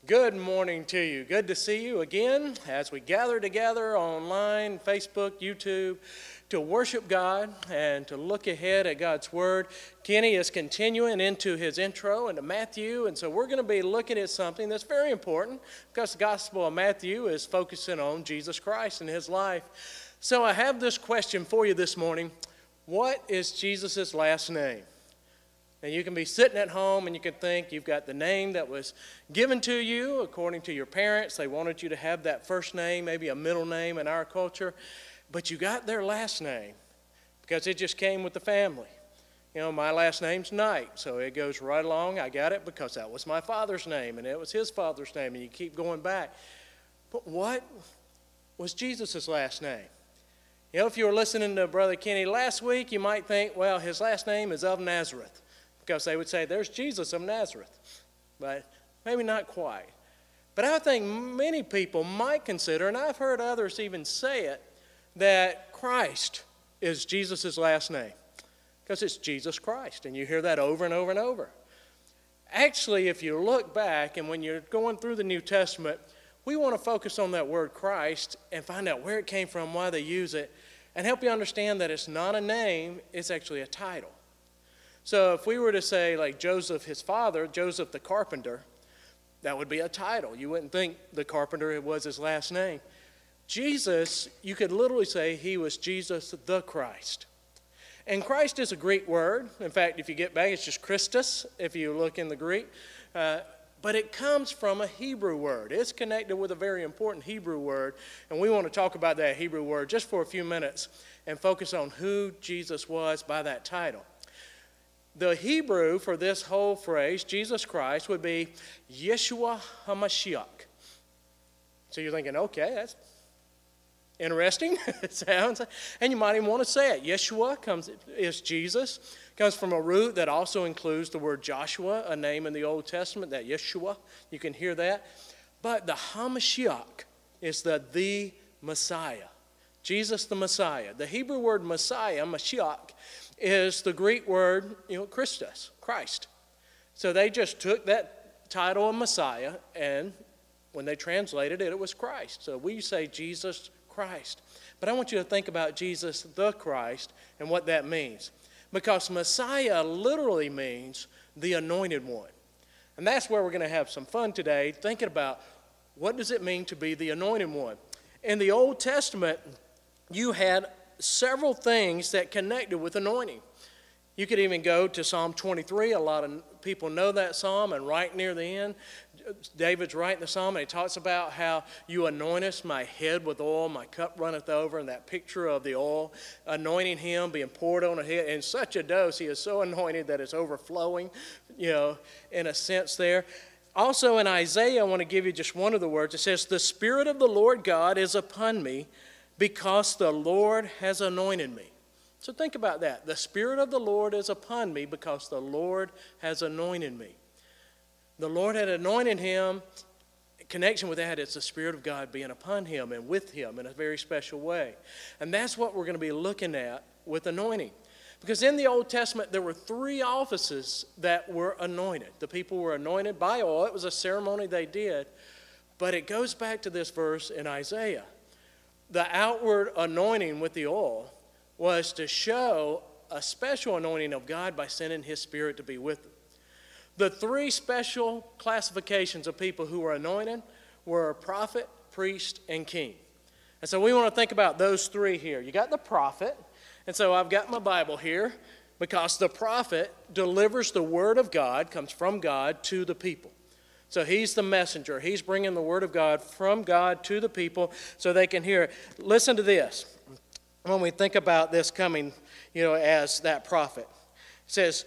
Good morning to you. Good to see you again as we gather together online, Facebook, YouTube, to worship God and to look ahead at God's Word. Kenny is continuing into his intro into Matthew, and so we're going to be looking at something that's very important because the Gospel of Matthew is focusing on Jesus Christ and his life. So I have this question for you this morning. What is Jesus' last name? And you can be sitting at home and you can think you've got the name that was given to you according to your parents. They wanted you to have that first name, maybe a middle name in our culture. But you got their last name because it just came with the family. You know, my last name's Knight, so it goes right along. I got it because that was my father's name and it was his father's name, and you keep going back. But what was Jesus' last name? You know, if you were listening to Brother Kenny last week, you might think, well, his last name is of Nazareth. Because they would say, there's Jesus of Nazareth. But maybe not quite. But I think many people might consider, and I've heard others even say it, that Christ is Jesus' last name. Because it's Jesus Christ. And you hear that over and over and over. Actually, if you look back, and when you're going through the New Testament, we want to focus on that word Christ and find out where it came from, why they use it, and help you understand that it's not a name, it's actually a title. So if we were to say, like Joseph, his father, Joseph the carpenter, that would be a title. You wouldn't think the carpenter was his last name. Jesus, you could literally say he was Jesus the Christ. And Christ is a Greek word. In fact, if you get back, it's just Christus, if you look in the Greek. But it comes from a Hebrew word. It's connected with a very important Hebrew word. And we want to talk about that Hebrew word just for a few minutes and focus on who Jesus was by that title. The Hebrew for this whole phrase, Jesus Christ, would be Yeshua HaMashiach. So you're thinking, okay, that's interesting. It sounds, and you might even want to say it. Yeshua is Jesus. Comes from a root that also includes the word Joshua, a name in the Old Testament, that Yeshua. You can hear that. But the HaMashiach is the Messiah. Jesus the Messiah. The Hebrew word Messiah, Mashiach, is the Greek word, Christus, Christ. So they just took that title of Messiah, and when they translated it, it was Christ. So we say Jesus Christ. But I want you to think about Jesus the Christ and what that means. Because Messiah literally means the anointed one. And that's where we're going to have some fun today, thinking about what does it mean to be the anointed one. In the Old Testament, you had several things that connected with anointing. You could even go to Psalm 23. A lot of people know that psalm, and right near the end, David's writing the psalm, and he talks about how you anointest my head with oil, my cup runneth over, and that picture of the oil anointing him, being poured on a head in such a dose. He is so anointed that it's overflowing, in a sense there. Also in Isaiah, I want to give you just one of the words. It says, the Spirit of the Lord God is upon me, because the Lord has anointed me. So think about that. The Spirit of the Lord is upon me because the Lord has anointed me. The Lord had anointed him. In connection with that, it's the Spirit of God being upon him and with him in a very special way. And that's what we're going to be looking at with anointing. Because in the Old Testament, there were 3 offices that were anointed. The people were anointed by oil. It was a ceremony they did. But it goes back to this verse in Isaiah. The outward anointing with the oil was to show a special anointing of God by sending his Spirit to be with them. The 3 special classifications of people who were anointed were prophet, priest, and king. And so we want to think about those 3 here. You got the prophet, and so I've got my Bible here because the prophet delivers the word of God, comes from God to the people. So he's the messenger. He's bringing the word of God from God to the people so they can hear it. Listen to this. When we think about this coming, as that prophet. It says,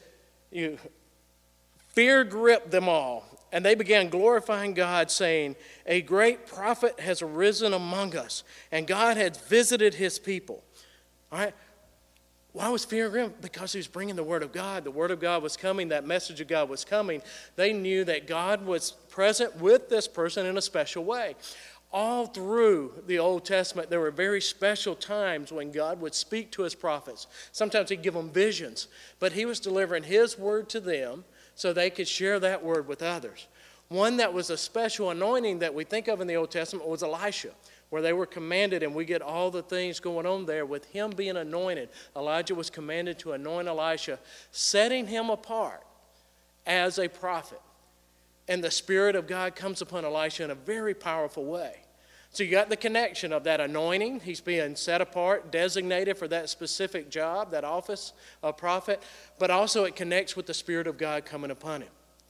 fear gripped them all, and they began glorifying God, saying, a great prophet has arisen among us, and God has visited his people. All right? Why was fear gripped? Because he was bringing the word of God. The word of God was coming. That message of God was coming. They knew that God was present with this person in a special way. All through the Old Testament, there were very special times when God would speak to his prophets. Sometimes he'd give them visions, but he was delivering his word to them so they could share that word with others. One that was a special anointing that we think of in the Old Testament was Elisha, where they were commanded, and we get all the things going on there with him being anointed. Elijah was commanded to anoint Elisha, setting him apart as a prophet. And the Spirit of God comes upon Elisha in a very powerful way. So you got the connection of that anointing. He's being set apart, designated for that specific job, that office of prophet, but also it connects with the Spirit of God coming upon him.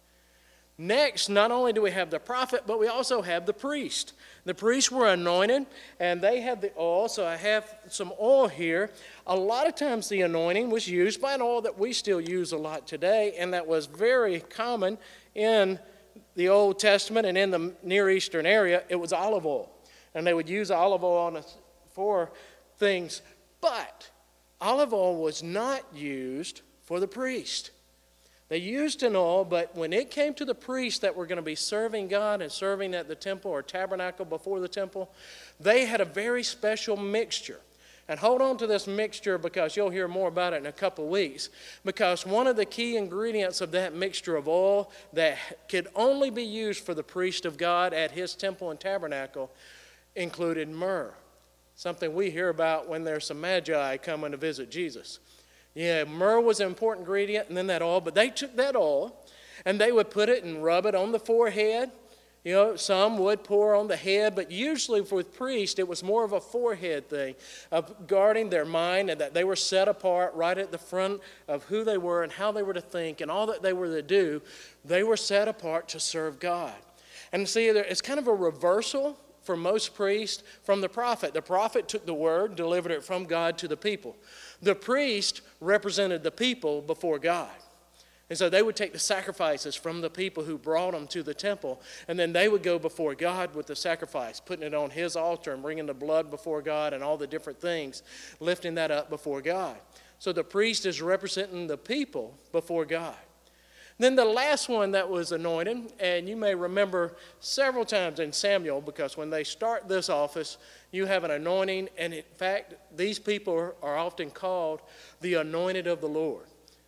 Next, not only do we have the prophet, but we also have the priest. The priests were anointed, and they had the oil. So I have some oil here. A lot of times the anointing was used by an oil that we still use a lot today, and that was very common in the Old Testament and in the Near Eastern area. It was olive oil, and they would use olive oil for things. But olive oil was not used for the priest. They used an oil, but when it came to the priests that were going to be serving God and serving at the temple or tabernacle before the temple, they had a very special mixture. And hold on to this mixture because you'll hear more about it in a couple of weeks. Because one of the key ingredients of that mixture of oil that could only be used for the priest of God at his temple and tabernacle included myrrh. Something we hear about when there's some magi coming to visit Jesus. Yeah, myrrh was an important ingredient, and then that oil. But they took that oil, and they would put it and rub it on the forehead. You know, some would pour on the head, but usually with priests, it was more of a forehead thing of guarding their mind and that they were set apart right at the front of who they were and how they were to think and all that they were to do. They were set apart to serve God. And see, it's kind of a reversal for most priests from the prophet. The prophet took the word, delivered it from God to the people. The priest represented the people before God. And so they would take the sacrifices from the people who brought them to the temple, and then they would go before God with the sacrifice, putting it on his altar and bringing the blood before God and all the different things, lifting that up before God. So the priest is representing the people before God. Then the last one that was anointed, and you may remember several times in Samuel, because when they start this office, you have an anointing, and in fact, these people are often called the anointed of the Lord.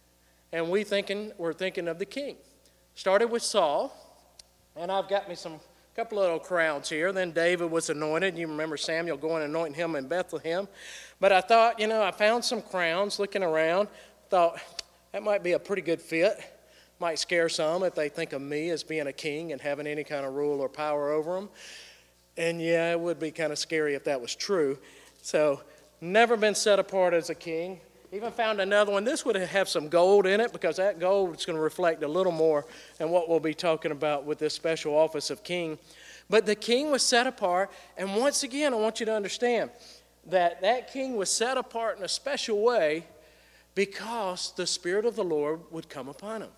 And we're thinking of the king. Started with Saul, and I've got me some couple of little crowns here. Then David was anointed. You remember Samuel going and anointing him in Bethlehem. But I thought, I found some crowns looking around. Thought that might be a pretty good fit. Might scare some if they think of me as being a king and having any kind of rule or power over them. And yeah, it would be kind of scary if that was true. So, never been set apart as a king. Even found another one. This would have some gold in it because that gold is going to reflect a little more in what we'll be talking about with this special office of king. But the king was set apart. And once again, I want you to understand that that king was set apart in a special way because the Spirit of the Lord would come upon him.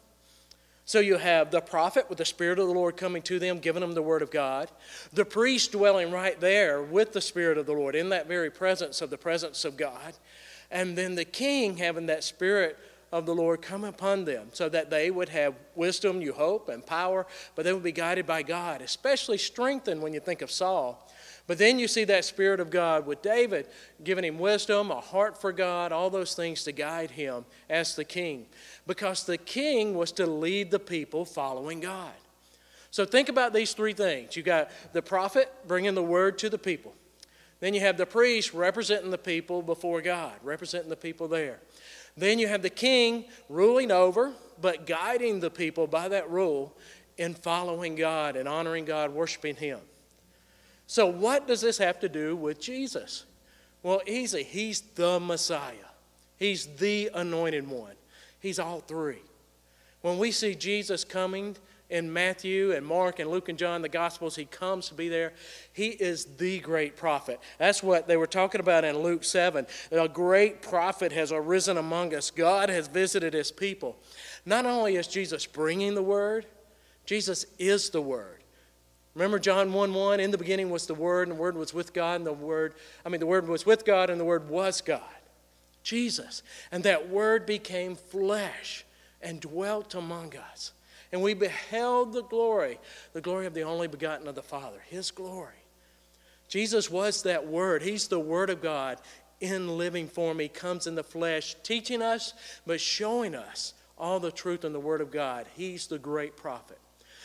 So you have the prophet with the Spirit of the Lord coming to them, giving them the Word of God. The priest dwelling right there with the Spirit of the Lord in that very presence of God. And then the king having that Spirit of the Lord come upon them so that they would have wisdom, you hope, and power, but they would be guided by God, especially strengthened when you think of Saul. But then you see that Spirit of God with David, giving him wisdom, a heart for God, all those things to guide him as the king. Because the king was to lead the people following God. So think about these three things. You got the prophet bringing the word to the people. Then you have the priest representing the people before God, representing the people there. Then you have the king ruling over, but guiding the people by that rule in following God and honoring God, worshiping him. So what does this have to do with Jesus? Well, easy. He's the Messiah. He's the anointed one. He's all three. When we see Jesus coming in Matthew and Mark and Luke and John, the Gospels, he comes to be there. He is the great prophet. That's what they were talking about in Luke 7. A great prophet has arisen among us. God has visited his people. Not only is Jesus bringing the word, Jesus is the word. Remember John 1:1, in the beginning was the Word, and the Word was with God, and the Word was with God, and the Word was God. Jesus. And that Word became flesh and dwelt among us. And we beheld the glory of the only begotten of the Father, his glory. Jesus was that Word. He's the Word of God in living form. He comes in the flesh, teaching us, but showing us all the truth in the Word of God. He's the great prophet.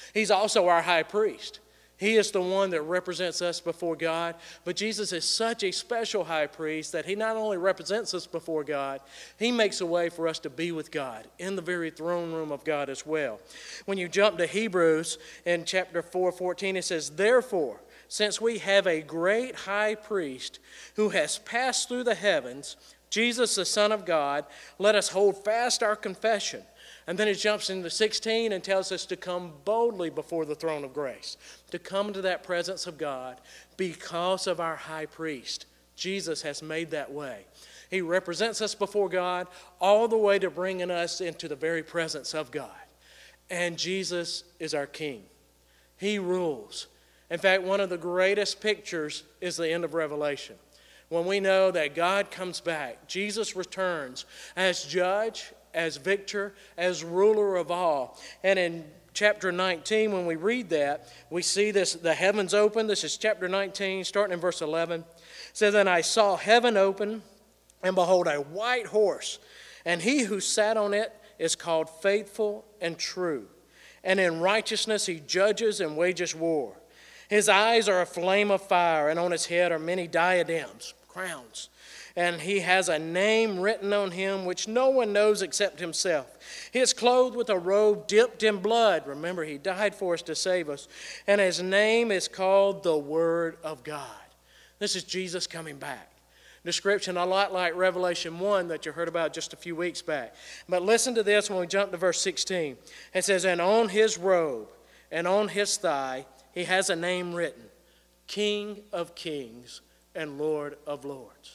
He's also our high priest. He is the one that represents us before God. But Jesus is such a special high priest that he not only represents us before God, he makes a way for us to be with God in the very throne room of God as well. When you jump to Hebrews in chapter 4:14, it says, "Therefore, since we have a great high priest who has passed through the heavens, Jesus the Son of God, let us hold fast our confession." And then it jumps into 16 and tells us to come boldly before the throne of grace, to come to that presence of God because of our high priest. Jesus has made that way. He represents us before God all the way to bringing us into the very presence of God. And Jesus is our King. He rules. In fact, one of the greatest pictures is the end of Revelation. When we know that God comes back, Jesus returns as judge, as victor, as ruler of all. And in chapter 19, when we read that, we see this, the heavens open. This is chapter 19, starting in verse 11. It says, "And I saw heaven open, and behold, a white horse, and he who sat on it is called Faithful and True. And in righteousness he judges and wages war. His eyes are a flame of fire, and on his head are many diadems," crowns. "And he has a name written on him which no one knows except himself. He is clothed with a robe dipped in blood." Remember, he died for us to save us. "And his name is called the Word of God." This is Jesus coming back. Description a lot like Revelation 1 that you heard about just a few weeks back. But listen to this when we jump to verse 16. It says, "And on his robe and on his thigh he has a name written, King of Kings and Lord of Lords."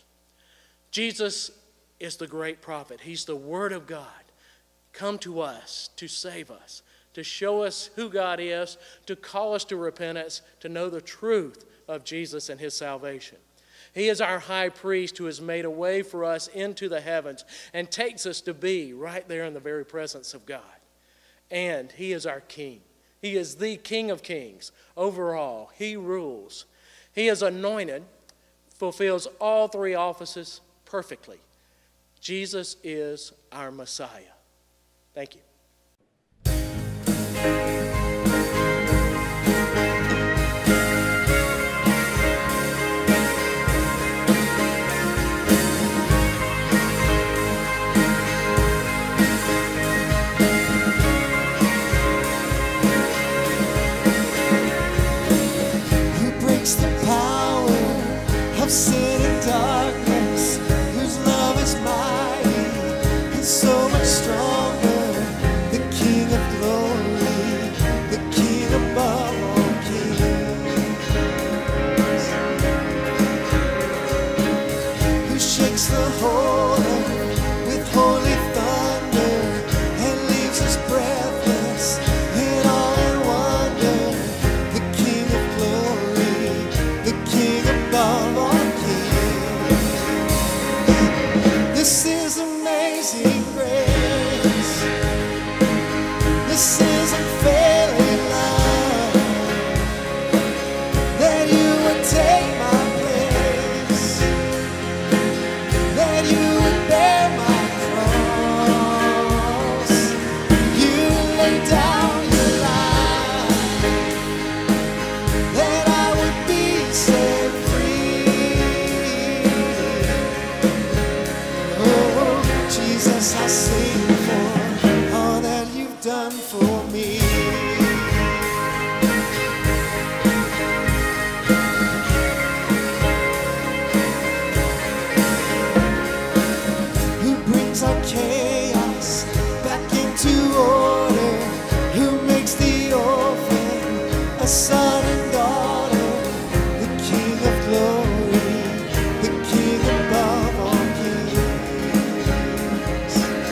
Jesus is the great prophet. He's the Word of God, come to us to save us, to show us who God is, to call us to repentance, to know the truth of Jesus and his salvation. He is our high priest who has made a way for us into the heavens and takes us to be right there in the very presence of God. And he is our King. He is the King of Kings. Overall, he rules. He is anointed, fulfills all three offices perfectly. Jesus is our Messiah. Thank you. Who breaks the power of sin and darkness, whose love is mighty and so much stronger, the King of glory, the King above all kings, who shakes the whole earth with holy thunder and leaves us breathless in awe and wonder, the King of glory, the King above all kings. This is amazing grace. This is unfailing love, that you would take my place, that you would bear my cross. You laid down your life, that I would be set free. Oh, Jesus, I sing for all that you've done for me. Who brings our chaos back into order, who makes the orphan a son and daughter, the King of glory, the King above all kings,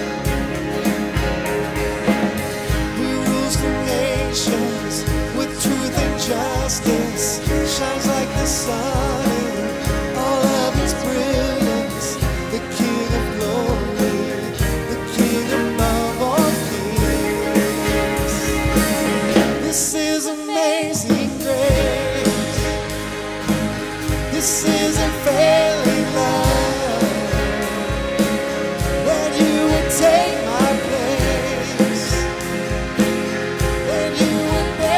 who rules the nations with truth and justice, shines like the sun in all of its brilliance, the King of glory, the King above all kings. This is amazing grace. This is unfailing love, that you would take my place, that you would bear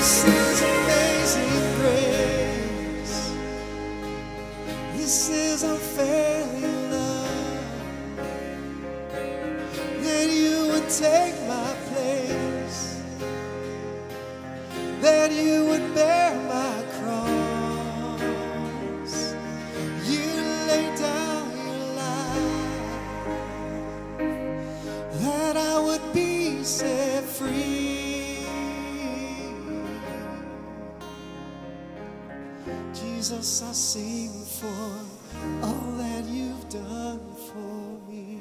This is amazing grace. This is unfailing love, that you would take my place, that you would bear my cross. You laid down your life, that I would be set free. Jesus, I sing for all that you've done for me.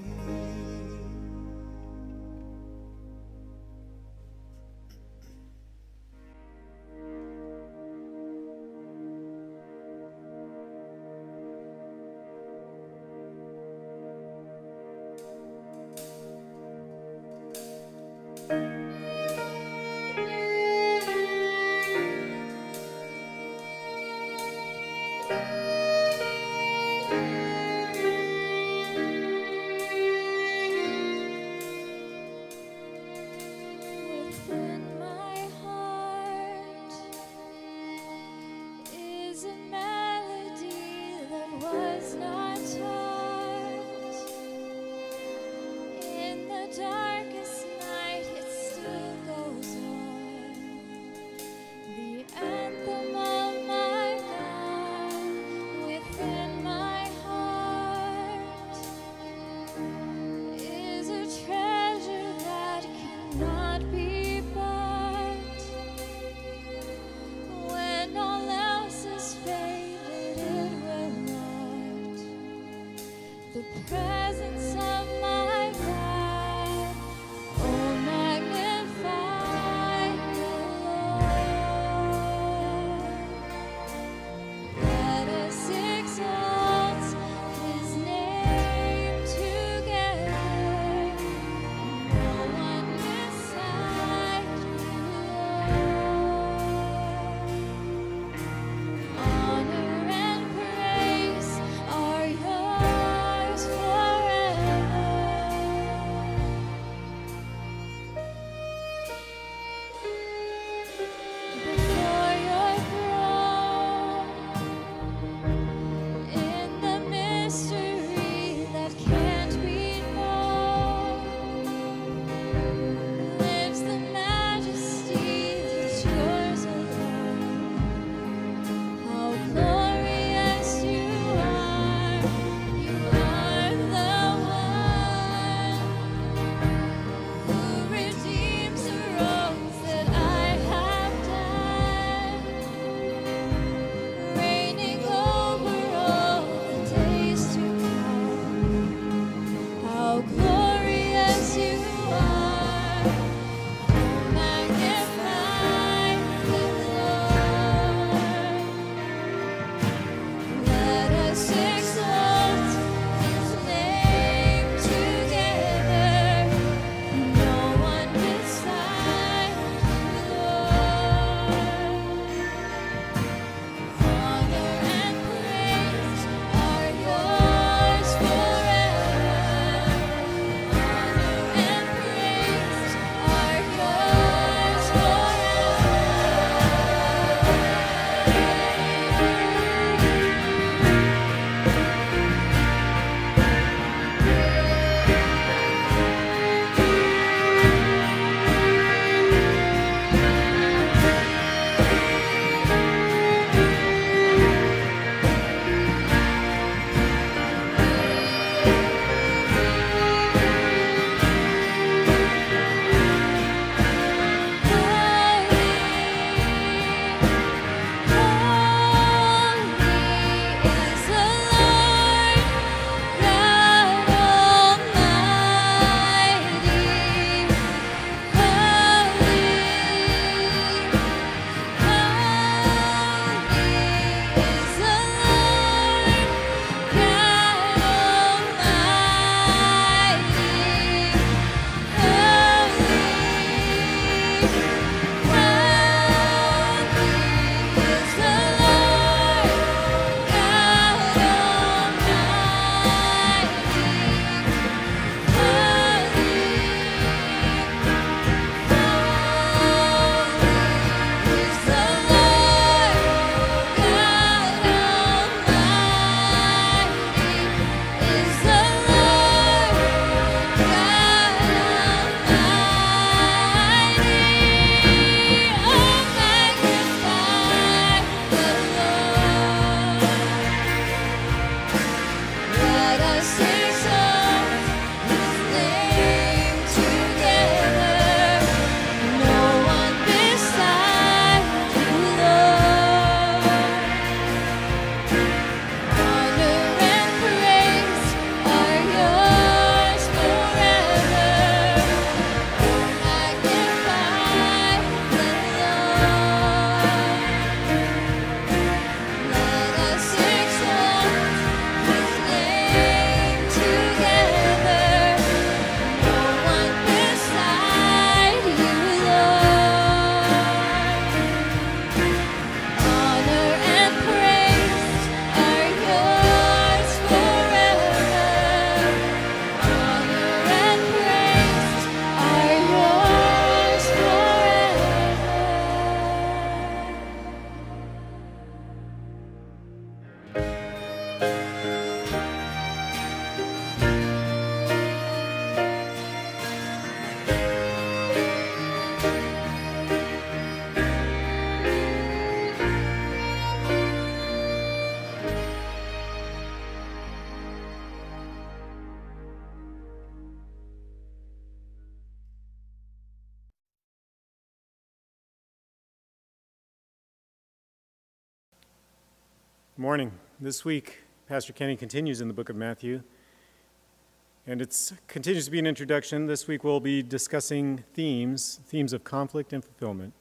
Morning. This week, Pastor Kenny continues in the book of Matthew, and it continues to be an introduction. This week we'll be discussing themes of conflict and fulfillment.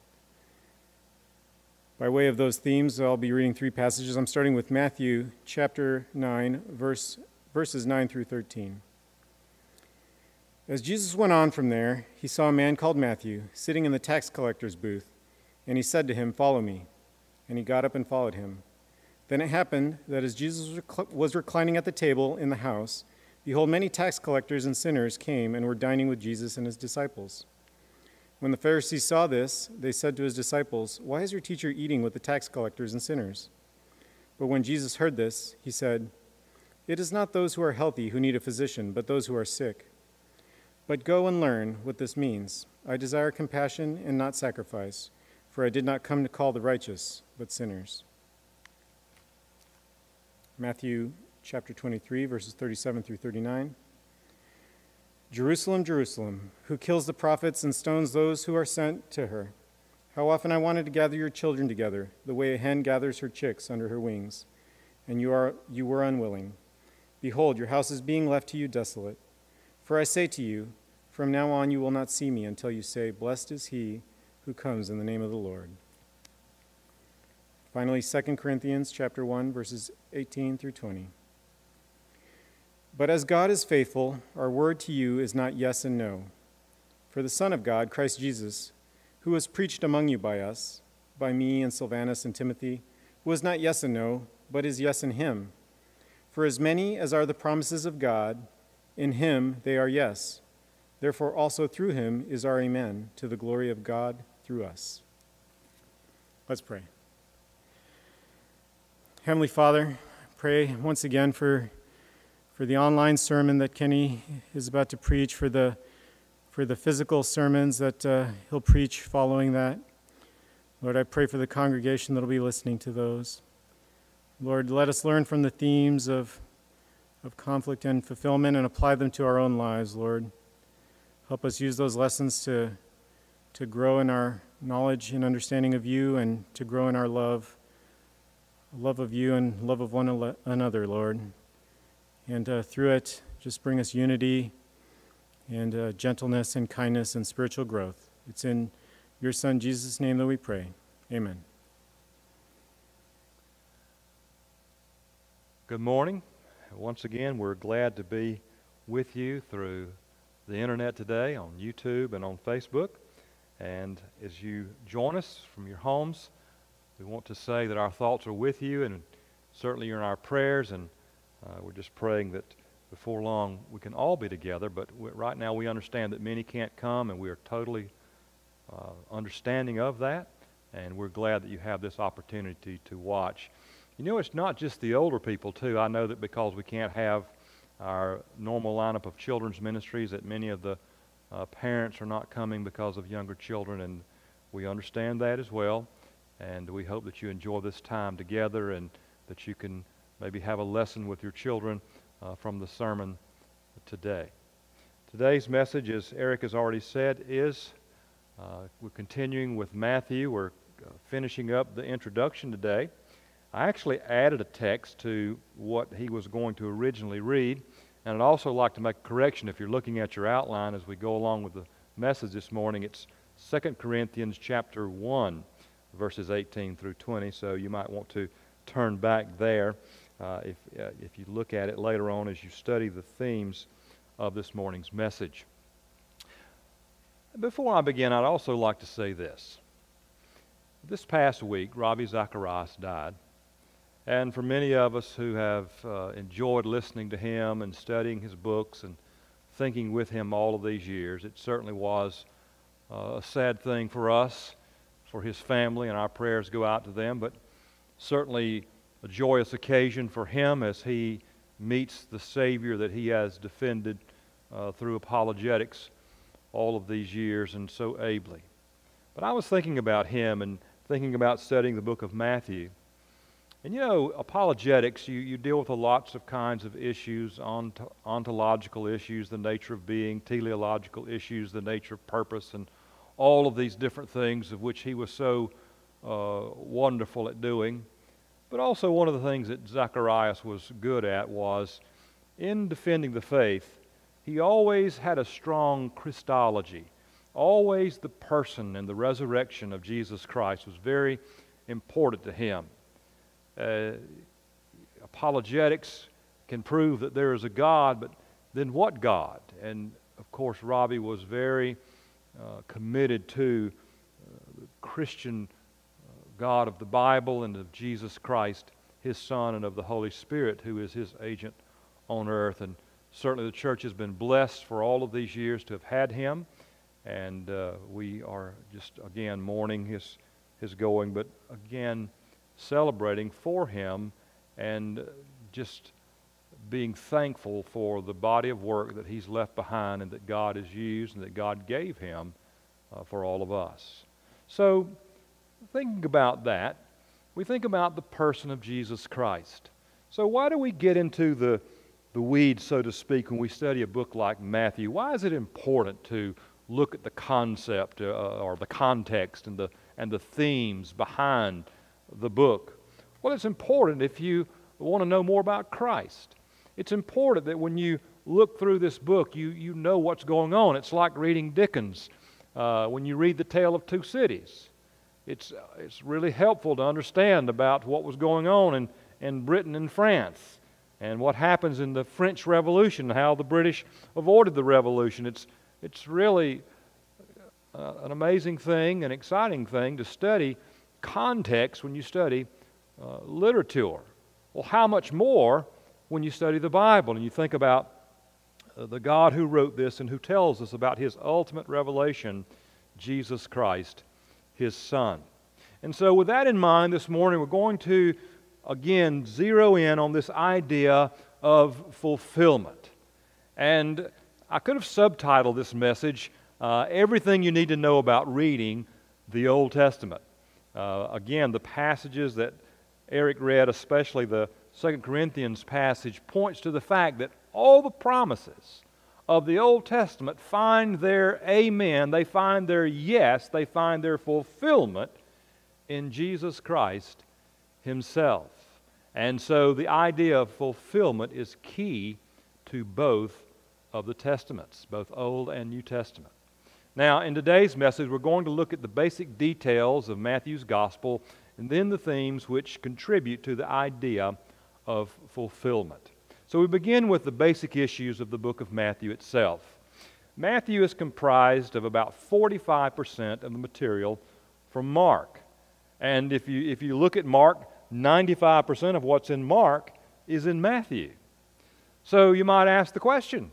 By way of those themes, I'll be reading three passages. I'm starting with Matthew chapter 9, verses 9 through 13. As Jesus went on from there, he saw a man called Matthew sitting in the tax collector's booth, and he said to him, "Follow me." And he got up and followed him. Then it happened that as Jesus was reclining at the table in the house, behold, many tax collectors and sinners came and were dining with Jesus and his disciples. When the Pharisees saw this, they said to his disciples, "Why is your teacher eating with the tax collectors and sinners?" But when Jesus heard this, he said, "It is not those who are healthy who need a physician, but those who are sick. But go and learn what this means. I desire compassion and not sacrifice, for I did not come to call the righteous, but sinners." Matthew chapter 23, verses 37 through 39. Jerusalem, Jerusalem, who kills the prophets and stones those who are sent to her. How often I wanted to gather your children together, the way a hen gathers her chicks under her wings, and you were unwilling. Behold, your house is being left to you desolate. For I say to you, from now on you will not see me until you say, "Blessed is he who comes in the name of the Lord." Finally, 2 Corinthians chapter 1, verses 18 through 20. But as God is faithful, our word to you is not yes and no. For the Son of God, Christ Jesus, who was preached among you by us, by me and Silvanus and Timothy, was not yes and no, but is yes in him. For as many as are the promises of God, in him they are yes. Therefore also through him is our amen, to the glory of God through us. Let's pray. Heavenly Father, I pray once again for the online sermon that Kenny is about to preach, for the physical sermons that he'll preach following that. Lord, I pray for the congregation that will be listening to those. Lord, let us learn from the themes of conflict and fulfillment and apply them to our own lives, Lord. Help us use those lessons to grow in our knowledge and understanding of you, and to grow in our love of you and love of one another, Lord. And through it, just bring us unity and gentleness and kindness and spiritual growth. It's in your Son, Jesus' name, that we pray. Amen. Good morning. Once again, we're glad to be with you through the internet today on YouTube and on Facebook. And as you join us from your homes, we want to say that our thoughts are with you, and certainly you're in our prayers, and we're just praying that before long we can all be together. But right now we understand that many can't come, and we are totally understanding of that, and we're glad that you have this opportunity to watch. You know, it's not just the older people, too. I know that because we can't have our normal lineup of children's ministries, that many of the parents are not coming because of younger children, and we understand that as well. And we hope that you enjoy this time together, and that you can maybe have a lesson with your children from the sermon today. Today's message, as Eric has already said, is we're continuing with Matthew. We're finishing up the introduction today. I actually added a text to what he was going to originally read, and I'd also like to make a correction. If you're looking at your outline as we go along with the message this morning, it's 2 Corinthians chapter 1, verses 18 through 20, so you might want to turn back there if you look at it later on as you study the themes of this morning's message. Before I begin, I'd also like to say this. This past week, Ravi Zacharias died. And for many of us who have enjoyed listening to him and studying his books and thinking with him all of these years, it certainly was a sad thing for us, for his family, and our prayers go out to them, but certainly a joyous occasion for him as he meets the Savior that he has defended through apologetics all of these years and so ably. But I was thinking about him and thinking about studying the book of Matthew. And you know, apologetics, you deal with lots of kinds of issues, ontological issues, the nature of being, teleological issues, the nature of purpose, and all of these different things of which he was so wonderful at doing. But also one of the things that Zacharias was good at was, in defending the faith, he always had a strong Christology. Always the person and the resurrection of Jesus Christ was very important to him. Apologetics can prove that there is a God, but then what God? And of course, Robbie was very committed to the Christian God of the Bible and of Jesus Christ, His Son, and of the Holy Spirit, who is His agent on earth. And certainly the church has been blessed for all of these years to have had him, and we are just, again, mourning his going, but again, celebrating for him and just being thankful for the body of work that he's left behind and that God has used and that God gave him for all of us. So, thinking about that, we think about the person of Jesus Christ. So why do we get into the weeds, so to speak, when we study a book like Matthew? Why is it important to look at the concept or the context and the themes behind the book? Well, it's important if you want to know more about Christ. It's important that when you look through this book, you know what's going on. It's like reading Dickens when you read The Tale of Two Cities. It's really helpful to understand about what was going on in Britain and France and what happens in the French Revolution, how the British avoided the revolution. It's really an amazing thing, an exciting thing to study context when you study literature. Well, how much more when you study the Bible and you think about the God who wrote this and who tells us about His ultimate revelation, Jesus Christ, His Son. And so with that in mind, this morning we're going to, again, zero in on this idea of fulfillment. And I could have subtitled this message, Everything You Need to Know About Reading the Old Testament. Again, the passages that Eric read, especially the 2 Corinthians passage, points to the fact that all the promises of the Old Testament find their amen, they find their yes, they find their fulfillment in Jesus Christ Himself. And so the idea of fulfillment is key to both of the Testaments, both Old and New Testament. Now, in today's message, we're going to look at the basic details of Matthew's Gospel and then the themes which contribute to the idea of fulfillment. So we begin with the basic issues of the book of Matthew itself. Matthew is comprised of about 45% of the material from Mark. And if you look at Mark, 95% of what's in Mark is in Matthew. So you might ask the question,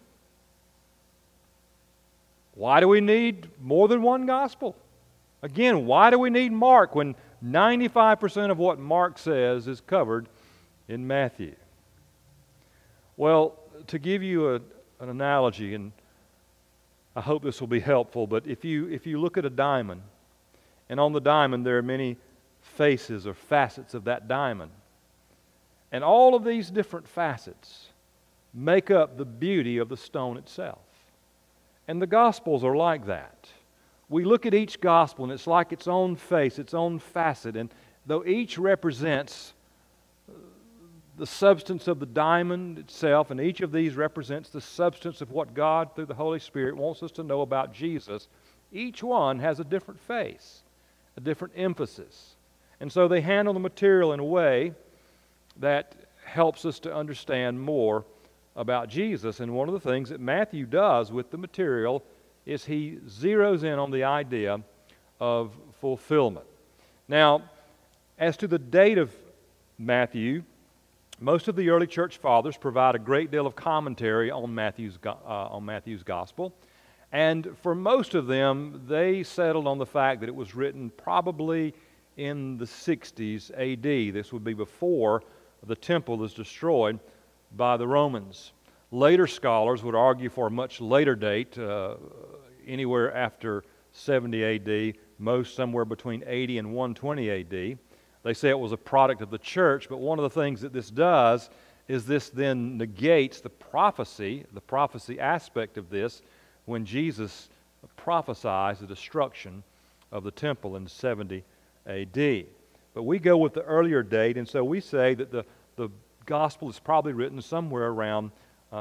why do we need more than one gospel? Again, why do we need Mark when 95% of what Mark says is covered in Matthew? Well, to give you an analogy, and I hope this will be helpful, but if you look at a diamond, and on the diamond there are many faces or facets of that diamond, and all of these different facets make up the beauty of the stone itself. And the Gospels are like that. We look at each Gospel and it's like its own face, its own facet, and though each represents the substance of the diamond itself, and each of these represents the substance of what God, through the Holy Spirit, wants us to know about Jesus, each one has a different face, a different emphasis. And so they handle the material in a way that helps us to understand more about Jesus. And one of the things that Matthew does with the material is he zeroes in on the idea of fulfillment. Now, as to the date of Matthew, most of the early church fathers provide a great deal of commentary on Matthew's gospel. And for most of them, they settled on the fact that it was written probably in the 60s A.D. This would be before the temple is destroyed by the Romans. Later scholars would argue for a much later date, anywhere after 70 A.D., most somewhere between 80 and 120 A.D. They say it was a product of the church, but one of the things that this does is this then negates the prophecy aspect of this when Jesus prophesies the destruction of the temple in 70 A.D. But we go with the earlier date, and so we say that the gospel is probably written somewhere around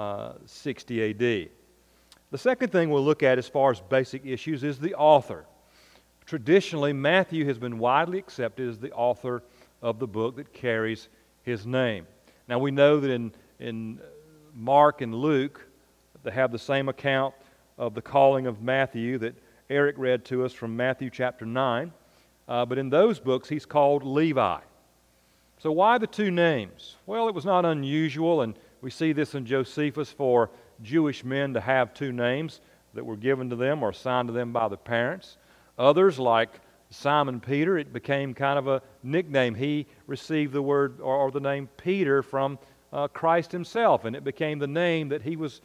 60 A.D. The second thing we'll look at as far as basic issues is the author. Traditionally, Matthew has been widely accepted as the author of the book that carries his name. Now we know that in Mark and Luke, they have the same account of the calling of Matthew that Eric read to us from Matthew chapter 9. But in those books, he's called Levi. So why the two names? Well, it was not unusual, and we see this in Josephus, for Jewish men to have two names that were given to them or assigned to them by the parents. Others, like Simon Peter, it became kind of a nickname. He received the word or the name Peter from Christ himself, and it became the name that he was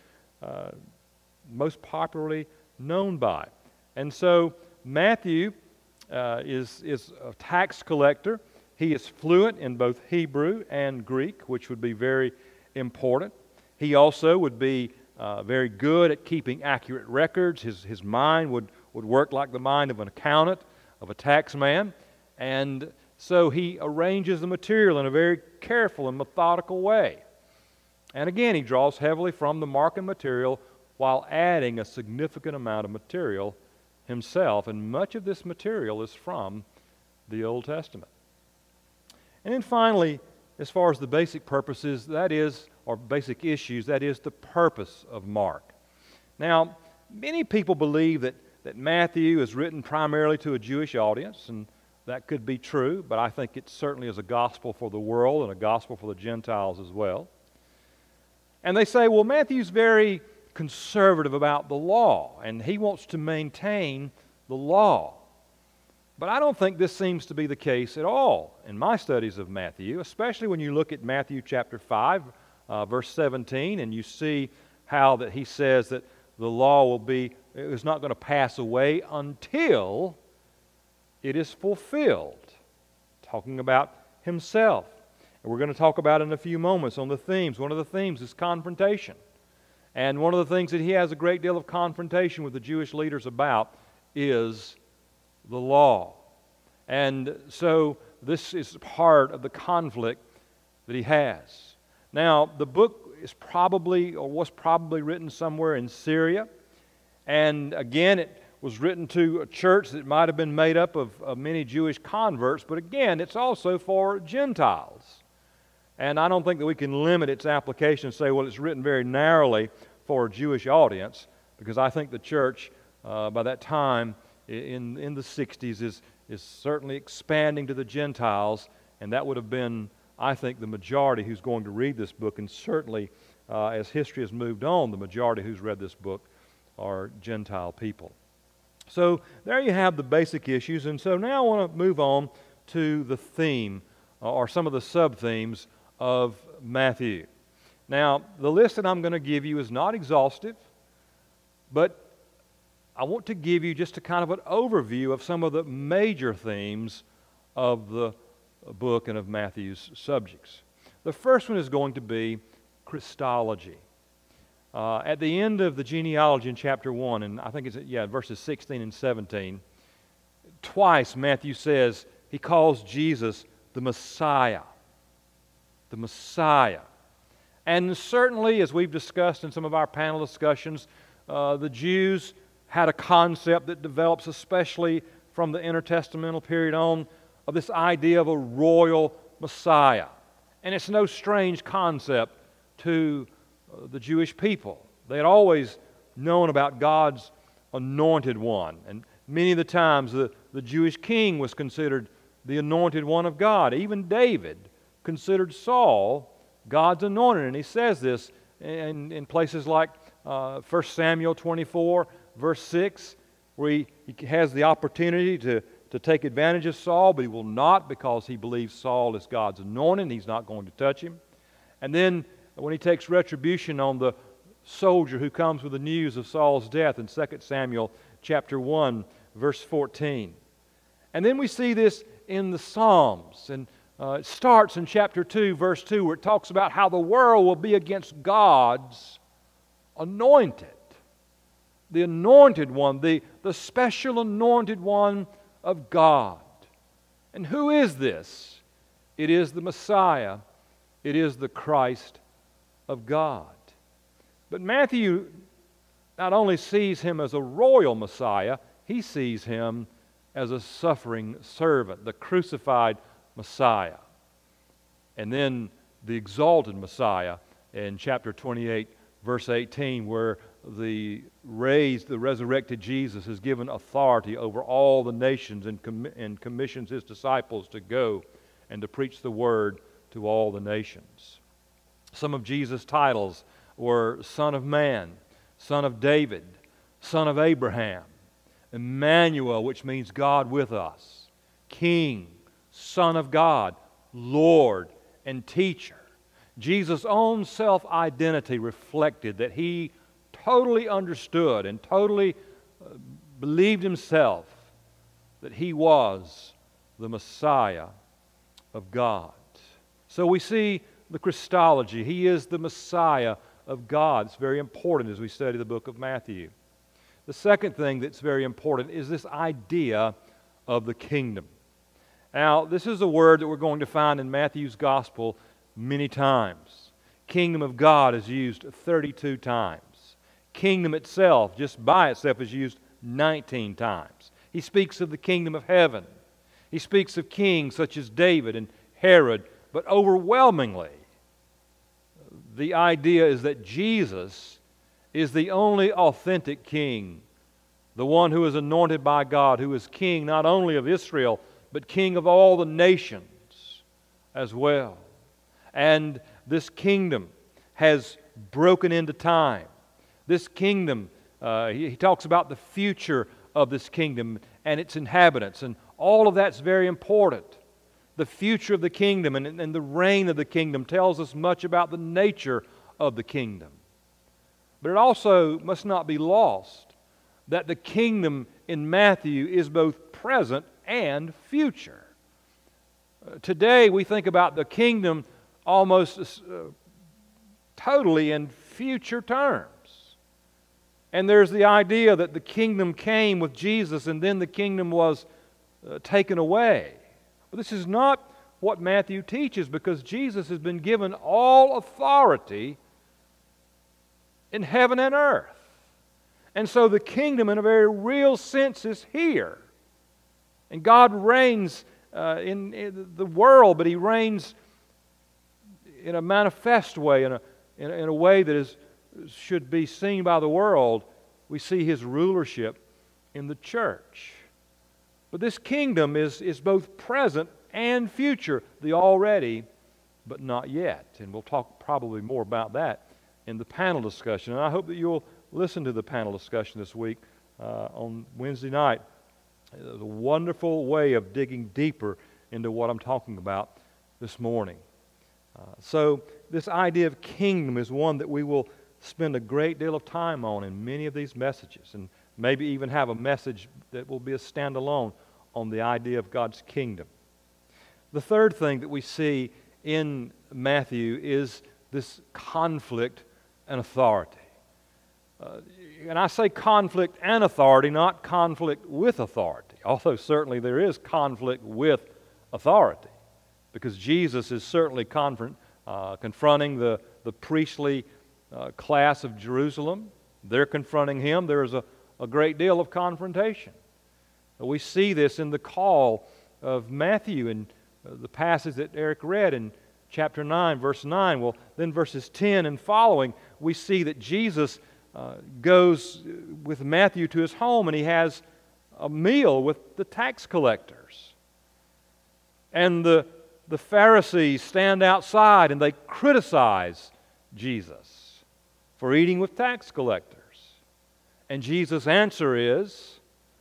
most popularly known by. And so Matthew is a tax collector. He is fluent in both Hebrew and Greek, which would be very important. He also would be very good at keeping accurate records. His mind would work like the mind of an accountant, of a tax man. And so he arranges the material in a very careful and methodical way. And again, he draws heavily from the Markan material while adding a significant amount of material himself, and much of this material is from the Old Testament. And then finally, as far as the basic purposes, that is, or basic issues, that is the purpose of Mark. Now, many people believe that Matthew is written primarily to a Jewish audience, and that could be true, but I think it certainly is a gospel for the world and a gospel for the Gentiles as well. And they say, well, Matthew's very conservative about the law, and he wants to maintain the law. But I don't think this seems to be the case at all in my studies of Matthew, especially when you look at Matthew chapter 5, verse 17, and you see how that he says that the law is not going to pass away until it is fulfilled, talking about himself. And we're going to talk about in a few moments on the themes. One of the themes is confrontation. And one of the things that he has a great deal of confrontation with the Jewish leaders about is the law. And so this is part of the conflict that he has. Now, the book is probably, or was probably written somewhere in Syria. And again, it was written to a church that might have been made up of many Jewish converts, but again, it's also for Gentiles. And I don't think that we can limit its application and say, well, it's written very narrowly for a Jewish audience, because I think the church by that time in the 60s is certainly expanding to the Gentiles, and that would have been, I think, the majority who's going to read this book, and certainly as history has moved on, the majority who's read this book are Gentile people. So there you have the basic issues, and so now I want to move on to the theme, or some of the sub-themes of Matthew. Now, the list that I'm going to give you is not exhaustive, but I want to give you just a kind of an overview of some of the major themes of the book and of Matthew's subjects. The first one is going to be Christology. At the end of the genealogy in chapter 1, and I think it's verses 16 and 17, twice Matthew says he calls Jesus the Messiah. The Messiah. And certainly, as we've discussed in some of our panel discussions, the Jews had a concept that develops especially from the intertestamental period on of this idea of a royal Messiah. And it's no strange concept to the Jewish people. They had always known about God's anointed one. And many of the times the Jewish king was considered the anointed one of God. Even David considered Saul God's anointed. And he says this in places like 1 Samuel 24, verse 6, where he has the opportunity to take advantage of Saul, but he will not, because he believes Saul is God's anointed. He's not going to touch him. And then when he takes retribution on the soldier who comes with the news of Saul's death in 2 Samuel chapter 1, verse 14. And then we see this in the Psalms, and it starts in chapter 2, verse 2, where it talks about how the world will be against God's anointed. The anointed one, the special anointed one of God. And who is this? It is the Messiah. It is the Christ of God. But Matthew not only sees him as a royal Messiah, he sees him as a suffering servant, the crucified Messiah. And then the exalted Messiah in chapter 28, verse 18, where the resurrected Jesus is given authority over all the nations and commissions his disciples to go and to preach the word to all the nations. Some of Jesus' titles were Son of Man, Son of David, Son of Abraham, Emmanuel, which means God with us, King, Son of God, Lord, and Teacher. Jesus' own self-identity reflected that he totally understood and totally believed himself that he was the Messiah of God. So we see the Christology. He is the Messiah of God. It's very important as we study the book of Matthew. The second thing that's very important is this idea of the kingdom. Now, this is a word that we're going to find in Matthew's gospel many times. Kingdom of God is used 32 times. Kingdom itself, just by itself, is used 19 times. He speaks of the kingdom of heaven. He speaks of kings such as David and Herod, but overwhelmingly, the idea is that Jesus is the only authentic king, the one who is anointed by God, who is king not only of Israel, but king of all the nations as well. And this kingdom has broken into time. This kingdom, he talks about the future of this kingdom and its inhabitants, and all of that's very important. The future of the kingdom and the reign of the kingdom tells us much about the nature of the kingdom. But it also must not be lost that the kingdom in Matthew is both present and future. Today we think about the kingdom almost totally in future terms. And there's the idea that the kingdom came with Jesus and then the kingdom was taken away. But this is not what Matthew teaches, because Jesus has been given all authority in heaven and earth. And so the kingdom in a very real sense is here. And God reigns in the world, but He reigns in a manifest way, in a way that should be seen by the world. We see His rulership in the church. But this kingdom is both present and future, the already but not yet. And we'll talk probably more about that in the panel discussion. And I hope that you'll listen to the panel discussion this week on Wednesday night. It's a wonderful way of digging deeper into what I'm talking about this morning. So this idea of kingdom is one that we will spend a great deal of time on in many of these messages, and maybe even have a message that will be a standalone on the idea of God's kingdom. The third thing that we see in Matthew is this conflict and authority. And I say conflict and authority, not conflict with authority, although certainly there is conflict with authority, because Jesus is certainly confronting the priestly class of Jerusalem. They're confronting Him. There is a great deal of confrontation. We see this in the call of Matthew in the passage that Eric read in chapter 9, verse 9. Well, then verses 10 and following, we see that Jesus goes with Matthew to his home, and he has a meal with the tax collectors. And the Pharisees stand outside and they criticize Jesus for eating with tax collectors. And Jesus' answer is,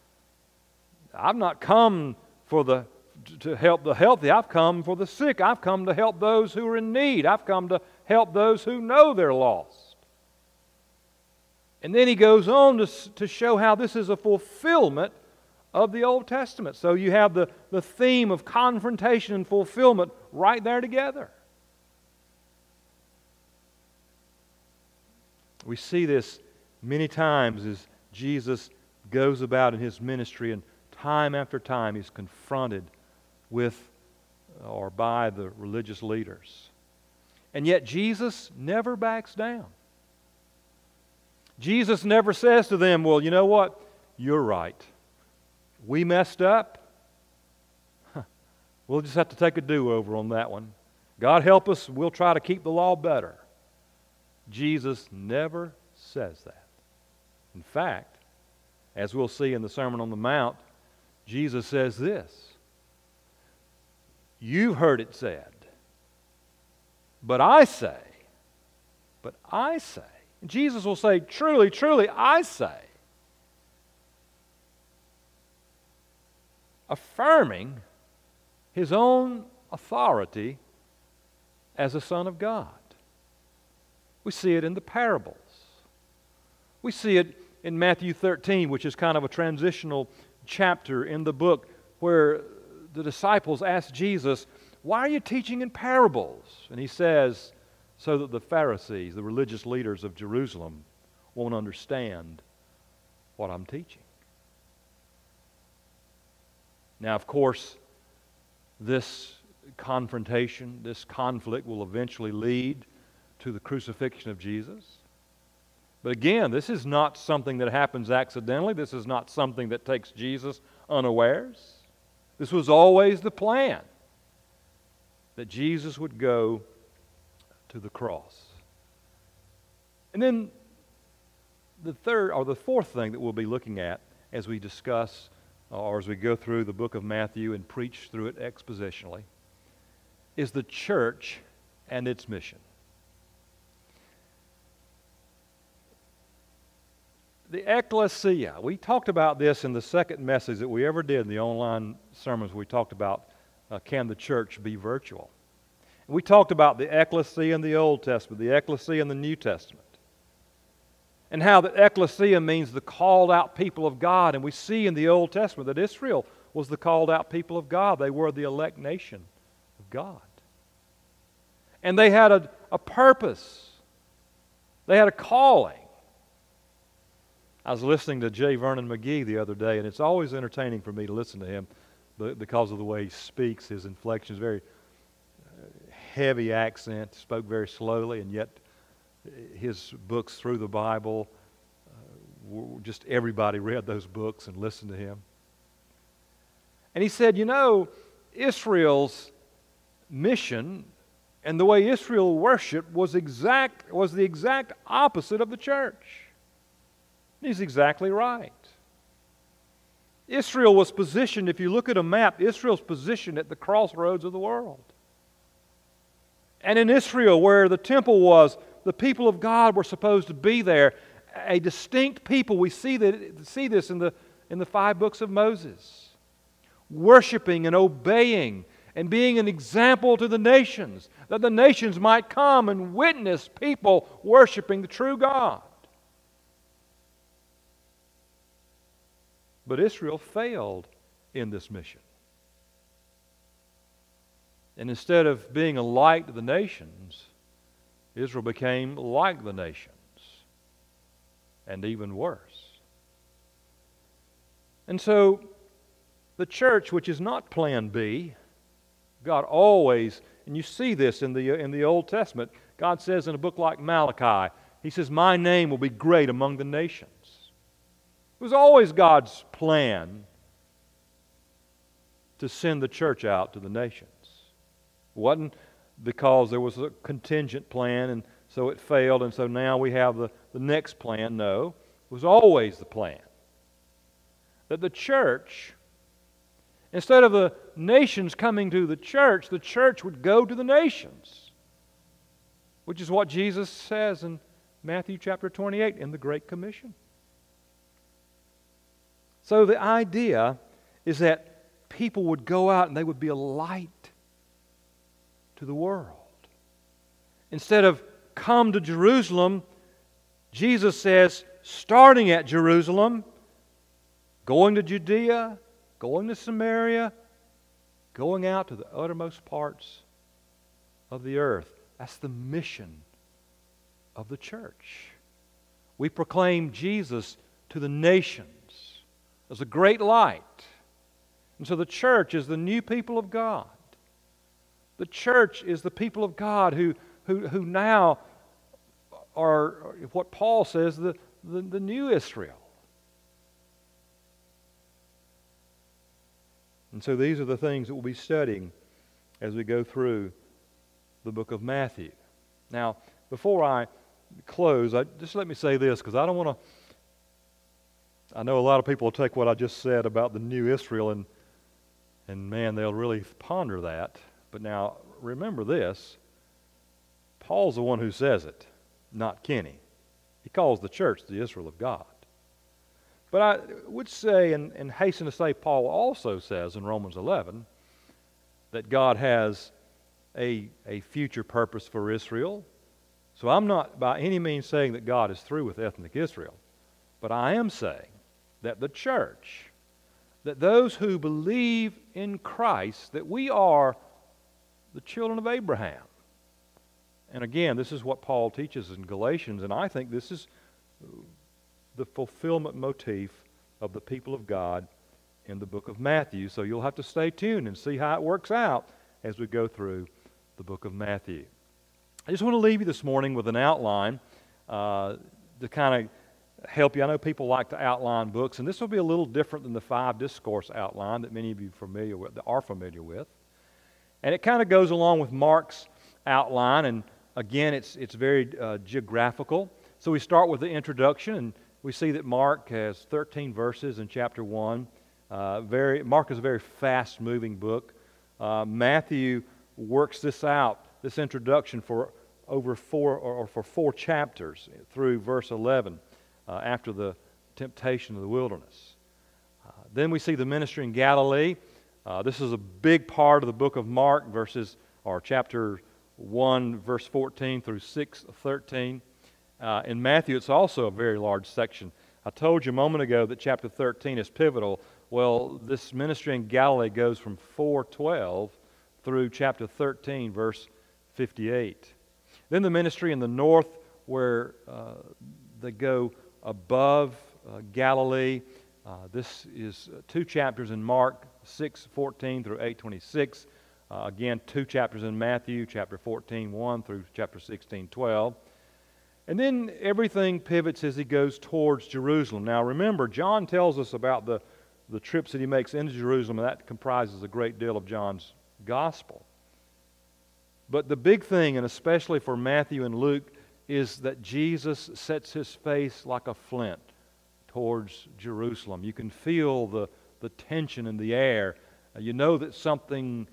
I've not come to help the healthy. I've come for the sick. I've come to help those who are in need. I've come to help those who know they're lost. And then he goes on to show how this is a fulfillment of the Old Testament. So you have the theme of confrontation and fulfillment right there together. We see this many times as Jesus goes about in His ministry, and time after time He's confronted with or by the religious leaders. And yet Jesus never backs down. Jesus never says to them, well, you know what? You're right. We messed up. We'll just have to take a do-over on that one. God help us, we'll try to keep the law better. Jesus never says that. In fact, as we'll see in the Sermon on the Mount, Jesus says this: you've heard it said, but I say. And Jesus will say, truly, truly, I say. Affirming His own authority as a Son of God. We see it in the parables. We see it in Matthew 13, which is kind of a transitional chapter in the book, where the disciples ask Jesus, why are you teaching in parables? And He says, so that the Pharisees, the religious leaders of Jerusalem, won't understand what I'm teaching. Now, of course, this confrontation, this conflict will eventually lead to the crucifixion of Jesus. But again, this is not something that happens accidentally. This is not something that takes Jesus unawares. This was always the plan, that Jesus would go to the cross. And then the fourth thing that we'll be looking at as we discuss or as we go through the book of Matthew and preach through it expositionally is the church and its mission. The ecclesia. We talked about this in the second message that we ever did in the online sermons. We talked about can the church be virtual? And we talked about the ecclesia in the Old Testament, the ecclesia in the New Testament, and how the ecclesia means the called out people of God. And we see in the Old Testament that Israel was the called out people of God. They were the elect nation of God. And they had a purpose. They had a calling. I was listening to J. Vernon McGee the other day, and it's always entertaining for me to listen to him because of the way he speaks. His inflection is very heavy accent, spoke very slowly, and yet his books through the Bible, just everybody read those books and listened to him. And he said, you know, Israel's mission and the way Israel worshiped was the exact opposite of the church. He's exactly right. Israel was positioned, if you look at a map, Israel's positioned at the crossroads of the world. And in Israel, where the temple was, the people of God were supposed to be there, a distinct people. We see this in the 5 books of Moses, worshiping and obeying and being an example to the nations, that the nations might come and witness people worshiping the true God. But Israel failed in this mission. And instead of being a light to the nations, Israel became like the nations, and even worse. And so, the church, which is not plan B, God always, and you see this in the Old Testament, God says in a book like Malachi, He says, my name will be great among the nations. It was always God's plan to send the church out to the nations. It wasn't because there was a contingent plan and so it failed and so now we have the next plan. No, it was always the plan that the church, instead of the nations coming to the church would go to the nations, which is what Jesus says in Matthew chapter 28 in the Great Commission. So the idea is that people would go out and they would be a light to the world. Instead of come to Jerusalem, Jesus says, starting at Jerusalem, going to Judea, going to Samaria, going out to the uttermost parts of the earth. That's the mission of the church. We proclaim Jesus to the nations as a great light. And so the church is the new people of God. The church is the people of God who now are what Paul says, the new Israel. And so these are the things that we'll be studying as we go through the book of Matthew. Now, before I close, just let me say this, because I don't want to... I know a lot of people will take what I just said about the new Israel and man, they'll really ponder that. But now, remember this. Paul's the one who says it, not Kenny. He calls the church the Israel of God. But I would say, and hasten to say, Paul also says in Romans 11 that God has a future purpose for Israel. So I'm not by any means saying that God is through with ethnic Israel. But I am saying that the church, that those who believe in Christ, that we are the children of Abraham. And again, this is what Paul teaches in Galatians, and I think this is the fulfillment motif of the people of God in the book of Matthew. So you'll have to stay tuned and see how it works out as we go through the book of Matthew. I just want to leave you this morning with an outline to kind of help you. I know people like to outline books, and this will be a little different than the 5 discourse outline that many of you are familiar with. And it kind of goes along with Mark's outline, and again, it's very geographical. So we start with the introduction, and we see that Mark has 13 verses in chapter 1. Mark is a very fast-moving book. Matthew works this out, this introduction, for over 4 chapters through verse 11 after the temptation of the wilderness. Then we see the ministry in Galilee. This is a big part of the book of Mark, chapter 1, verse 14 through 6:13. In Matthew, it's also a very large section. I told you a moment ago that chapter 13 is pivotal. Well, this ministry in Galilee goes from 4:12 through chapter 13, verse 58. Then the ministry in the north, where they go above Galilee. This is 2 chapters in Mark, 6:14 through 8:26. Again, 2 chapters in Matthew, chapter 14:1 through chapter 16:12. And then everything pivots as he goes towards Jerusalem. Now remember, John tells us about the trips that he makes into Jerusalem, and that comprises a great deal of John's gospel. But the big thing, and especially for Matthew and Luke, is that Jesus sets his face like a flint towards Jerusalem. You can feel the tension in the air. You know that something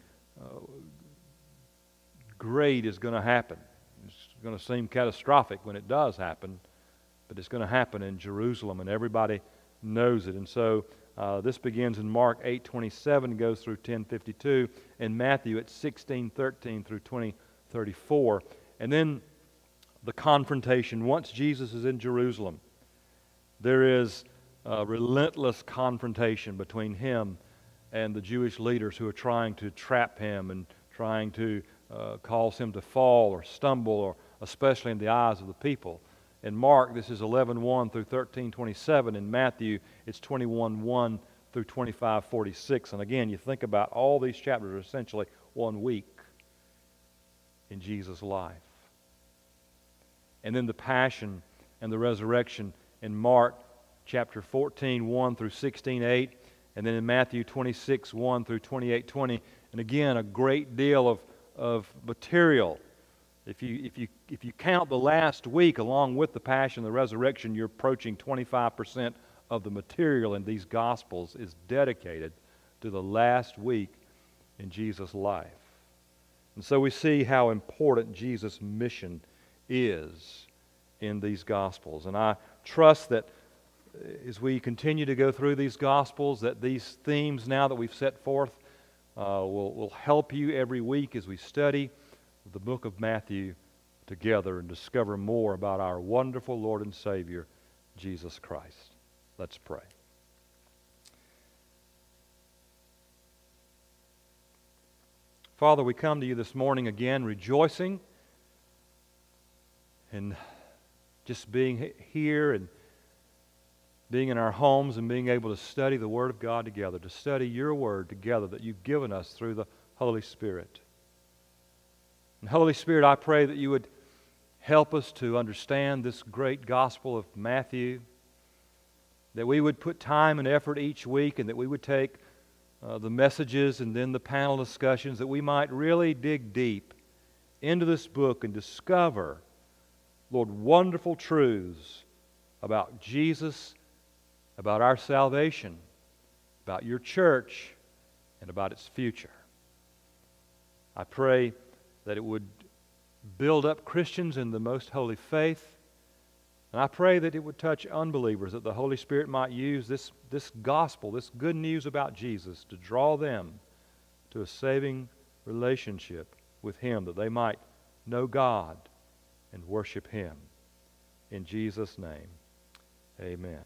great is going to happen. It's going to seem catastrophic when it does happen, but it's going to happen in Jerusalem, and everybody knows it. And so this begins in Mark 8:27, goes through 10:52, and Matthew at 16:13 through 20:34. And then the confrontation. Once Jesus is in Jerusalem, there is a relentless confrontation between him and the Jewish leaders who are trying to trap him and trying to cause him to fall or stumble, or especially in the eyes of the people. In Mark, this is 11:1 through 13:27. In Matthew, it's 21:1 through 25:46. And again, you think about all these chapters are essentially 1 week in Jesus' life. And then the passion and the resurrection in Mark chapter 14:1 through 16:8. And then in Matthew 26:1 through 28:20. And again, a great deal of material. If you count the last week along with the passion and the resurrection, you're approaching 25% of the material in these Gospels is dedicated to the last week in Jesus' life. And so we see how important Jesus' mission is in these Gospels. And I trust that as we continue to go through these Gospels, that these themes now that we've set forth will help you every week as we study the book of Matthew together and discover more about our wonderful Lord and Savior, Jesus Christ. Let's pray. Father, we come to you this morning again rejoicing and just being here and being in our homes and being able to study the Word of God together, to study your Word together that you've given us through the Holy Spirit. And Holy Spirit, I pray that you would help us to understand this great gospel of Matthew, that we would put time and effort each week, and that we would take the messages and then the panel discussions, that we might really dig deep into this book and discover, Lord, wonderful truths about Jesus, about our salvation, about your church, and about its future. I pray that it would build up Christians in the most holy faith, and I pray that it would touch unbelievers, that the Holy Spirit might use this gospel, this good news about Jesus, to draw them to a saving relationship with Him, that they might know God and worship Him. In Jesus' name, amen.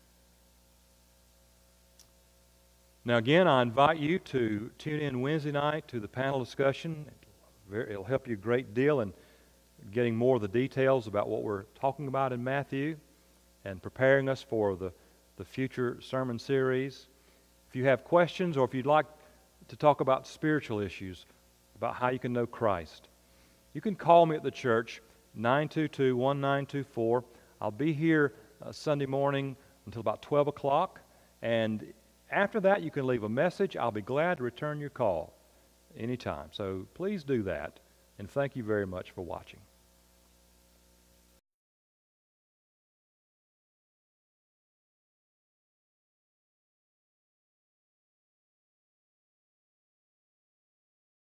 Now again, I invite you to tune in Wednesday night to the panel discussion. It'll help you a great deal in getting more of the details about what we're talking about in Matthew and preparing us for the future sermon series. If you have questions, or if you'd like to talk about spiritual issues, about how you can know Christ, you can call me at the church, 922-1924. I'll be here Sunday morning until about 12 o'clock, and after that you can leave a message. I'll be glad to return your call anytime. So please do that, and thank you very much for watching.